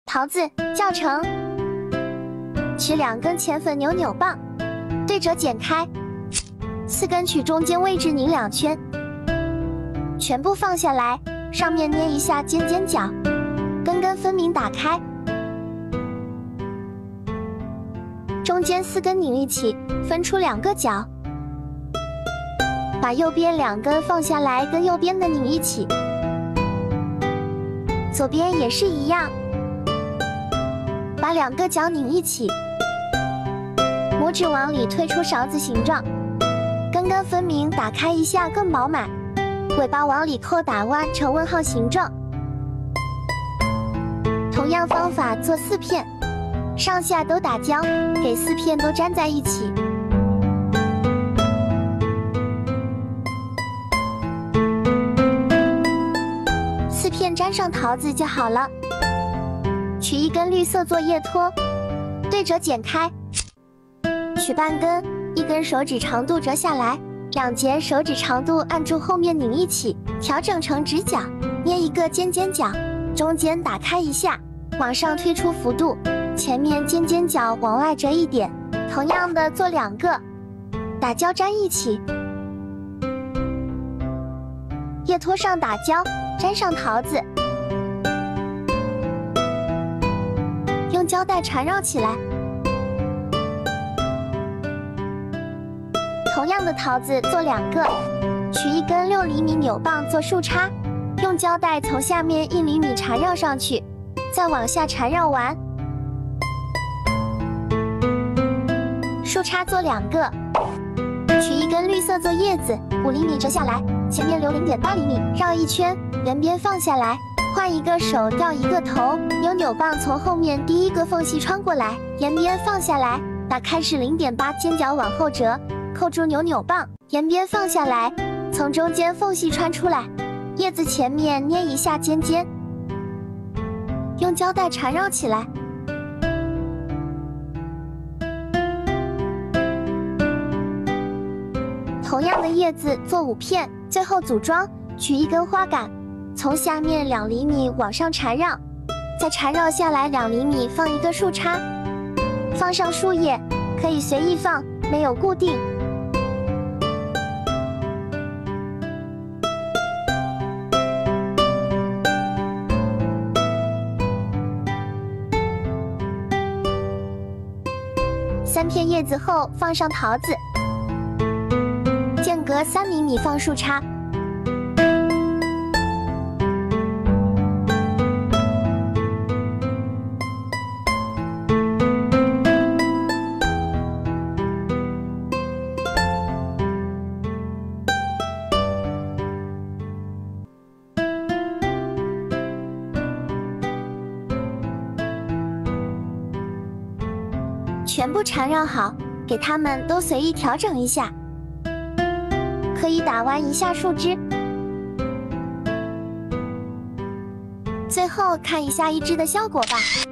桃子教程：取2根浅粉扭扭棒，对折剪开，4根取中间位置拧2圈，全部放下来，上面捏一下尖尖角，根根分明打开，中间4根拧一起，分出2个角，把右边2根放下来，跟右边的拧一起，左边也是一样，把2个角拧一起，拇指往里推出勺子形状，根根分明打开一下更饱满，尾巴往里扣打弯成问号形状。同样方法做4片，上下都打胶，给4片都粘在一起。4片粘上桃子就好了。取1根绿色做叶托，对折剪开，取半根，1根手指长度折下来，2节手指长度按住后面拧一起，调整成直角，捏一个尖尖角，中间打开一下，往上推出幅度，前面尖尖角往外折一点。同样的做2个，打胶粘一起，叶托上打胶，粘上桃子，用胶带缠绕起来。同样的桃子做2个，取1根6厘米扭棒做树杈，用胶带从下面1厘米缠绕上去，再往下缠绕完。树杈做2个，取1根绿色做叶子，5厘米折下来，前面留0.8厘米，绕一圈，圆边放下来，换1个手掉1个头，扭棒从后面第1个缝隙穿过来，沿边放下来，打开是0.8，尖角往后折，扣住扭棒，沿边放下来，从中间缝隙穿出来，叶子前面捏一下尖尖，用胶带缠绕起来。同样的叶子做5片，最后组装，取1根花杆，从下面2厘米往上缠绕，再缠绕下来2厘米放1个树杈，放上树叶，可以随意放，没有固定。3片叶子后放上桃子，间隔3厘米放树杈。全部缠绕好，给它们都随意调整一下，可以打弯一下树枝。最后看一下1支的效果吧。